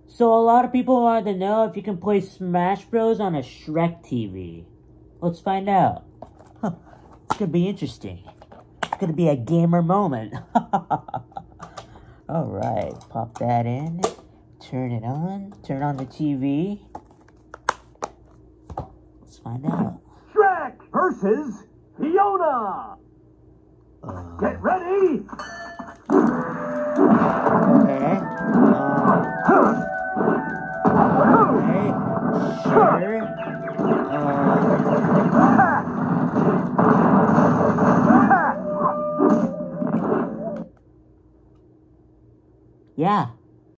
So a lot of people want to know if you can play Smash Bros. On a Shrek TV. Let's find out. Huh, it's gonna be interesting. It's gonna be a gamer moment. Alright, pop that in. Turn it on. Turn on the TV. Let's find out. Shrek versus Fiona. Get ready. Okay. Okay. Shrek